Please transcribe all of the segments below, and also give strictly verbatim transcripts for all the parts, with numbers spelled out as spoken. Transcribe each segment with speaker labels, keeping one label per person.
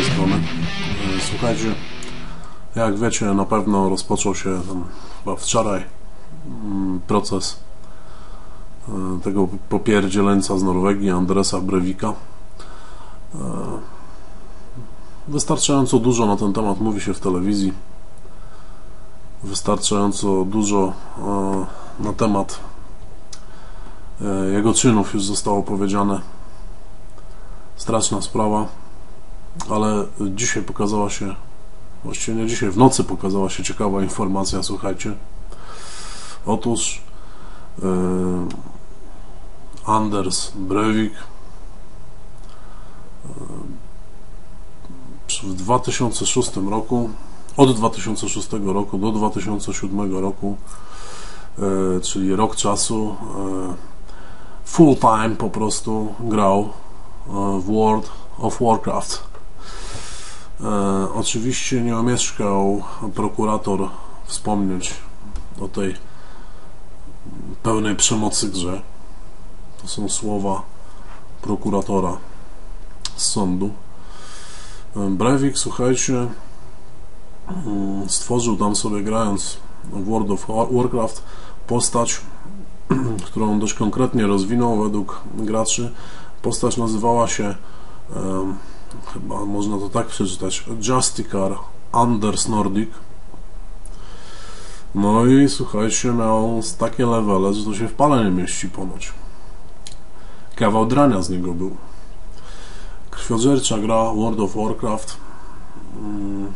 Speaker 1: tej strony. Słuchajcie, jak wiecie, na pewno rozpoczął się tam chyba wczoraj proces tego popierdzieleńca z Norwegii, Andresa Breivika. Wystarczająco dużo na ten temat mówi się w telewizji. Wystarczająco dużo na temat jego czynów już zostało powiedziane. Straszna sprawa, ale dzisiaj pokazała się, właściwie nie dzisiaj, w nocy pokazała się ciekawa informacja, słuchajcie. Otóż yy, Anders Breivik yy, w dwa tysiące szóstym roku, od dwa tysiące szóstego roku do dwa tysiące siódmego roku, yy, czyli rok czasu, yy, full time po prostu grał w World of Warcraft. E, oczywiście nie omieszkał prokurator wspomnieć o tej pełnej przemocy grze. To są słowa prokuratora z sądu. E, Breivik, słuchajcie, stworzył tam sobie, grając w World of Warcraft, postać, którą dość konkretnie rozwinął według graczy. Postać nazywała się, um, chyba można to tak przeczytać, Justicar Anders Nordic. No i słuchajcie, miał takie levele, że to się w pale nie mieści ponoć. Kawał drania z niego był. Krwiożercza gra World of Warcraft. Hmm.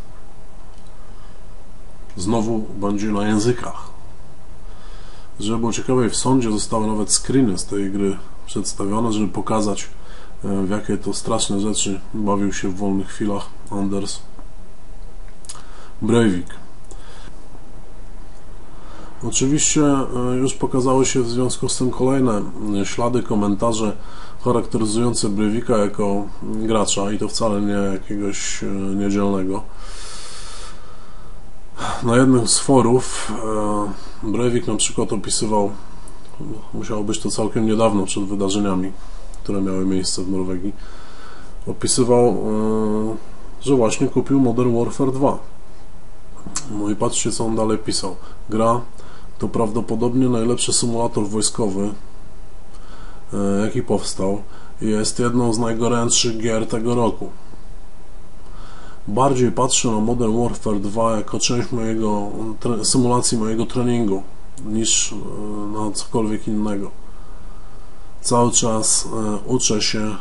Speaker 1: Znowu będzie na językach. Żeby było ciekawe, w sądzie zostały nawet screeny z tej gry przedstawione, żeby pokazać, w jakie to straszne rzeczy bawił się w wolnych chwilach Anders Breivik. Oczywiście już pokazały się w związku z tym kolejne ślady, komentarze charakteryzujące Breivika jako gracza, i to wcale nie jakiegoś niedzielnego. Na jednym z forów Breivik na przykład opisywał, musiało być to całkiem niedawno, przed wydarzeniami, które miały miejsce w Norwegii, opisywał, że właśnie kupił Modern Warfare dwa. No i patrzcie, co on dalej pisał. Gra to prawdopodobnie najlepszy symulator wojskowy, jaki powstał, i jest jedną z najgorętszych gier tego roku. Bardziej patrzę na Modern Warfare dwa jako część mojego symulacji mojego treningu niż na cokolwiek innego. Cały czas uczę się,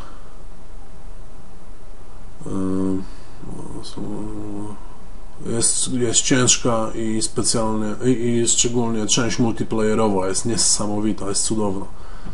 Speaker 1: jest, jest ciężka i specjalnie i, i szczególnie część multiplayerowa jest niesamowita, jest cudowna.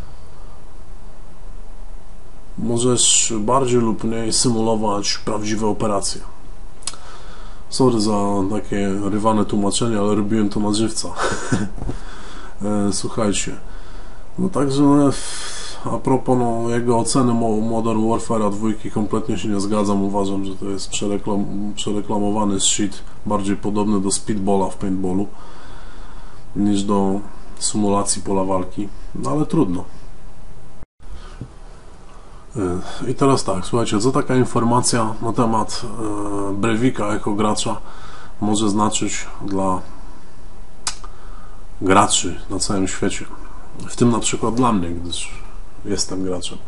Speaker 1: Możesz bardziej lub mniej symulować prawdziwe operacje. Sorry za takie rywane tłumaczenie, ale robiłem to na żywca. Słuchajcie, no także no, a propos no, jego oceny Modern Warfare'a dwójki kompletnie się nie zgadzam. Uważam, że to jest przereklam przereklamowany shit, bardziej podobny do speedballa w paintballu niż do symulacji pola walki, no ale trudno. I teraz tak, słuchajcie, co taka informacja na temat e, Breivika jako gracza może znaczyć dla graczy na całym świecie, w tym na przykład dla mnie, gdyż jestem graczem.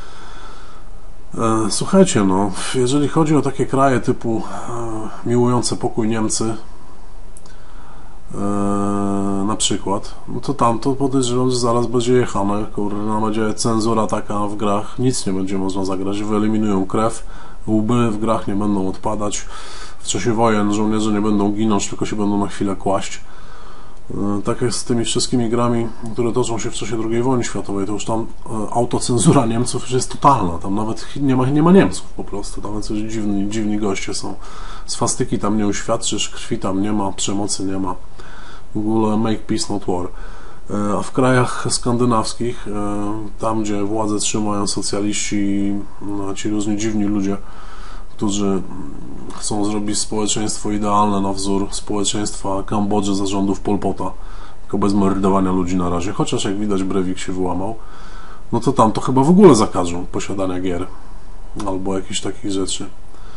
Speaker 1: E, słuchajcie, no, jeżeli chodzi o takie kraje typu e, miłujące pokój Niemcy, e, na przykład, no to tam to podejrzewam, że zaraz będzie jechane, kurwa, będzie cenzura taka w grach, nic nie będzie można zagrać, wyeliminują krew, łby w grach nie będą odpadać, w czasie wojen żołnierze nie będą ginąć, tylko się będą na chwilę kłaść. Tak jak z tymi wszystkimi grami, które toczą się w czasie drugiej wojny światowej, to już tam autocenzura Niemców już jest totalna, tam nawet nie ma, nie ma Niemców po prostu, tam coś dziwni, dziwni goście są, swastyki tam nie uświadczysz, krwi tam nie ma, przemocy nie ma. W ogóle make peace not war. A w krajach skandynawskich, tam gdzie władzę trzymają socjaliści, ci różni dziwni ludzie, którzy chcą zrobić społeczeństwo idealne na wzór społeczeństwa Kambodży za rządów Pol Pota, tylko bez mordowania ludzi na razie, chociaż jak widać Breivik się wyłamał, no to tam to chyba w ogóle zakażą posiadania gier albo jakichś takich rzeczy.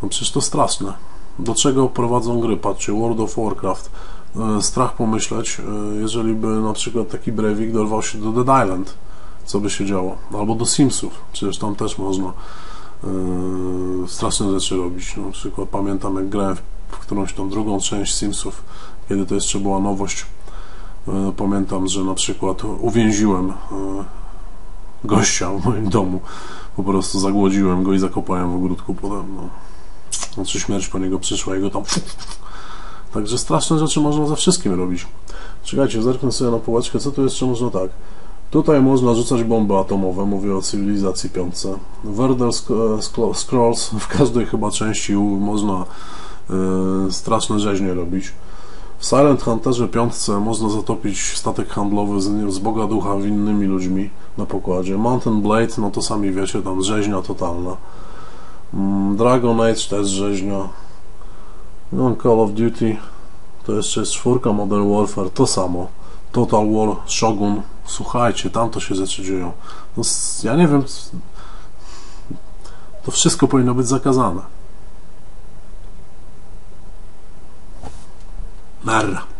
Speaker 1: No przecież to straszne. Do czego prowadzą gry? Patrzcie, World of Warcraft. Strach pomyśleć, jeżeli by na przykład taki Breivik dorwał się do Dead Island, co by się działo? Albo do Simsów, przecież tam też można yy, straszne rzeczy robić. Na przykład pamiętam, jak grałem w którąś tam drugą część Simsów, kiedy to jeszcze była nowość. Yy, pamiętam, że na przykład uwięziłem yy, gościa w moim domu, po prostu zagłodziłem go i zakopałem w ogródku potem. No. Znaczy śmierć po niego przyszła i go tam... Także straszne rzeczy można ze wszystkim robić. Czekajcie, zerknę sobie na półeczkę, co tu jeszcze można tak. Tutaj można rzucać bomby atomowe, mówię o cywilizacji piątce. W Elder Scrolls w każdej chyba części można yy, straszne rzeźnie robić. W Silent Hunterze piątce można zatopić statek handlowy z, z Boga Ducha innymi ludźmi na pokładzie. Mountain Blade, no to sami wiecie, tam rzeźnia totalna. Dragon Age też rzeźnia. No, Call of Duty to jeszcze jest czwórka, Modern Warfare to samo. Total War, Shogun, słuchajcie, tam to się rzeczy dzieją. No, ja nie wiem, to wszystko powinno być zakazane. Narra.